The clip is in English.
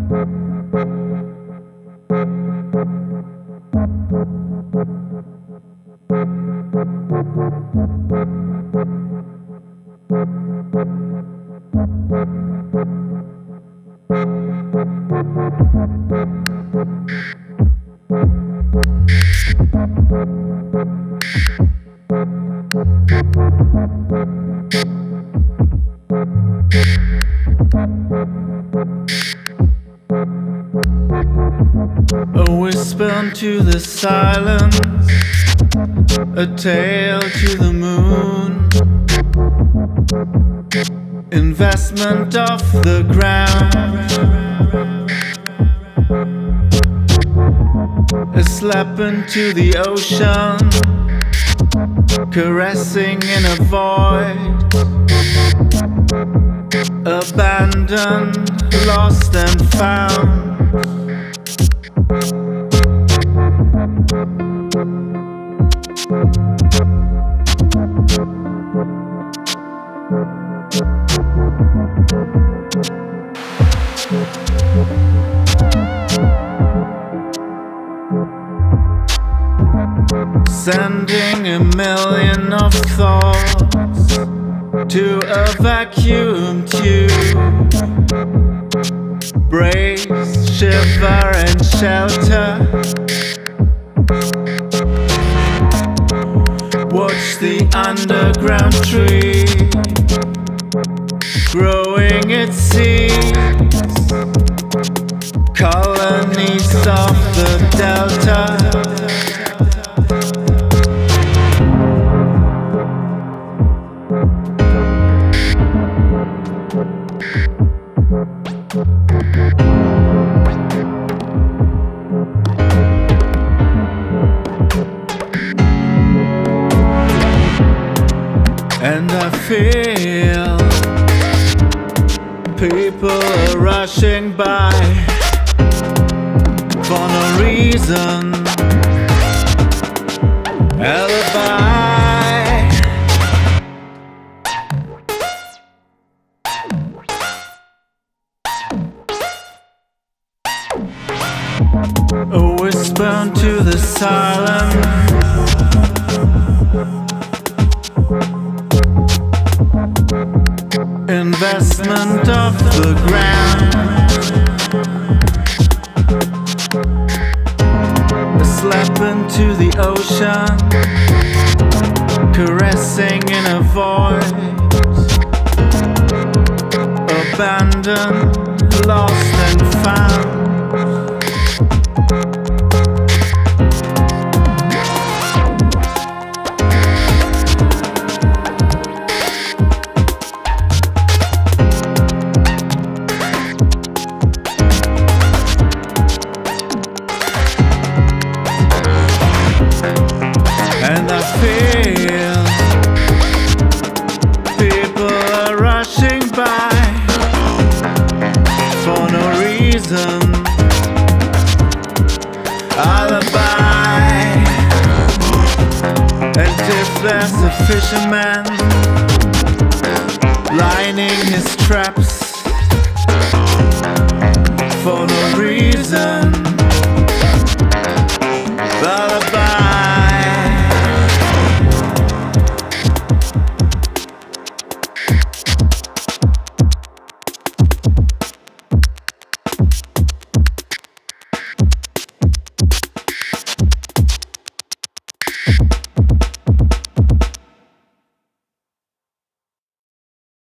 A whisper into the silence, a tale to the moon, investment off the ground, a slap into the ocean, caressing in a void, abandoned, lost and found. Sending a million of thoughts to a vacuum tube. Brace, shiver and shelter. Watch the underground tree growing its seeds. Colonies of the delta. And I feel people are rushing by for no reason. Alibi. A whisper into the silence, investment off the ground, a slap into the ocean, caressing in a void, abandoned, lost and found. And I feel people are rushing by for no reason. Alibi. And if there's a fisherman lining his traps for no reason,